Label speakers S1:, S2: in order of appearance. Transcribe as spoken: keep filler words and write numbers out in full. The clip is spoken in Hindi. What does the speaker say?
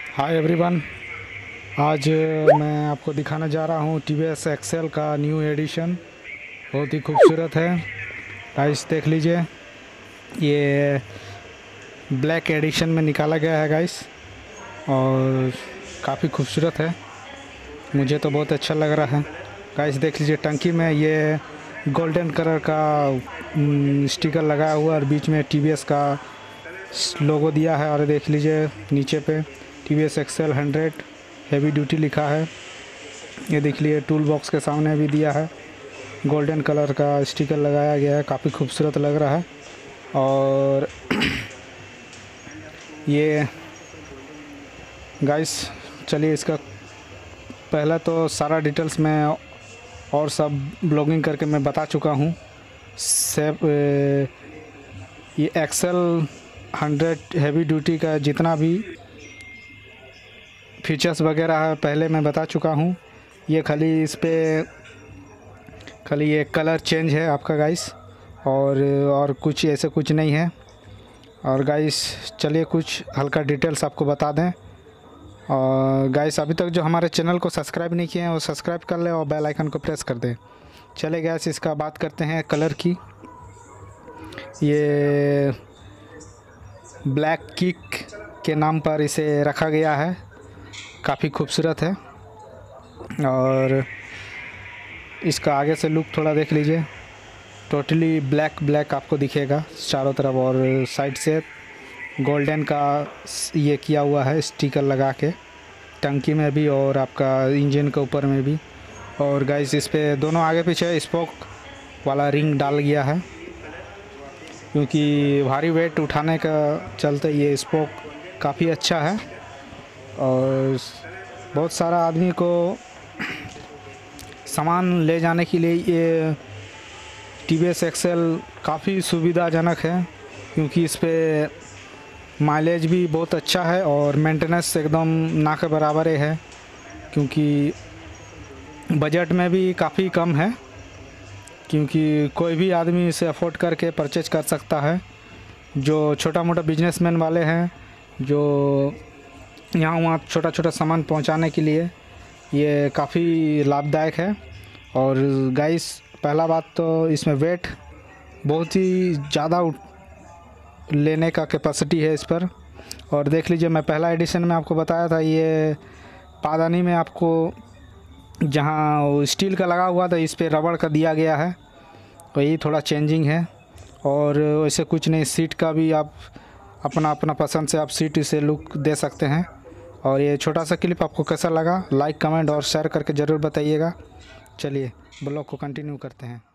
S1: Hi everyone. आज मैं आपको दिखाने जा रहा हूँ टी वी एस एक्सेल का न्यू एडिशन। बहुत ही खूबसूरत है गाइस, देख लीजिए। ये ब्लैक एडिशन में निकाला गया है गाइस, और काफ़ी खूबसूरत है। मुझे तो बहुत अच्छा लग रहा है गाइस। देख लीजिए, टंकी में ये गोल्डन कलर का स्टिकर लगाया हुआ और बीच में टी वी एस का लोगो दिया है। और देख लीजिए नीचे पे T V S Excel hundred heavy duty लिखा है। ये देख लीजिए टूल बॉक्स के सामने भी दिया है, गोल्डन कलर का स्टिकर लगाया गया है, काफ़ी खूबसूरत लग रहा है। और ये गाइस, चलिए इसका पहला तो सारा डिटेल्स मैं और सब ब्लॉगिंग करके मैं बता चुका हूँ। सेप ये एक्सेल हंड्रेड हेवी ड्यूटी का जितना भी फीचर्स वगैरह है पहले मैं बता चुका हूँ। ये खाली इस पे खाली ये कलर चेंज है आपका गाइस, और और कुछ ऐसे कुछ नहीं है। और गाइस चलिए कुछ हल्का डिटेल्स आपको बता दें। और गाइस अभी तक जो हमारे चैनल को सब्सक्राइब नहीं किए हैं वो सब्सक्राइब कर लें और बेल आइकन को प्रेस कर दें। चले गाइस, इसका बात करते हैं कलर की। ये ब्लैक किक के नाम पर इसे रखा गया है, काफ़ी खूबसूरत है। और इसका आगे से लुक थोड़ा देख लीजिए, टोटली ब्लैक ब्लैक आपको दिखेगा चारों तरफ, और साइड से गोल्डन का ये किया हुआ है स्टिकर लगा के, टंकी में भी और आपका इंजन के ऊपर में भी। और गाइस इस पे दोनों आगे पीछे स्पोक वाला रिंग डाल गया है, क्योंकि भारी वेट उठाने का चलते ये स्पोक काफ़ी अच्छा है। और बहुत सारा आदमी को सामान ले जाने के लिए ये टी वी एस एक्सेल काफ़ी सुविधाजनक है, क्योंकि इस पे माइलेज भी बहुत अच्छा है और मेंटेनेंस एकदम ना के बराबर है, क्योंकि बजट में भी काफ़ी कम है, क्योंकि कोई भी आदमी इसे अफोर्ड करके परचेज कर सकता है। जो छोटा मोटा बिजनेसमैन वाले हैं, जो यहाँ वहाँ छोटा छोटा सामान पहुँचाने के लिए ये काफ़ी लाभदायक है। और गाइस पहला बात तो इसमें वेट बहुत ही ज़्यादा लेने का कैपेसिटी है इस पर। और देख लीजिए, मैं पहला एडिशन में आपको बताया था ये पादानी में आपको जहाँ स्टील का लगा हुआ था इस पर रबड़ का दिया गया है, तो यही थोड़ा चेंजिंग है। और वैसे कुछ नहीं, सीट का भी आप अपना अपना पसंद से आप सीट इसे लुक दे सकते हैं। और ये छोटा सा क्लिप आपको कैसा लगा, लाइक कमेंट और शेयर करके ज़रूर बताइएगा। चलिए ब्लॉग को कंटिन्यू करते हैं।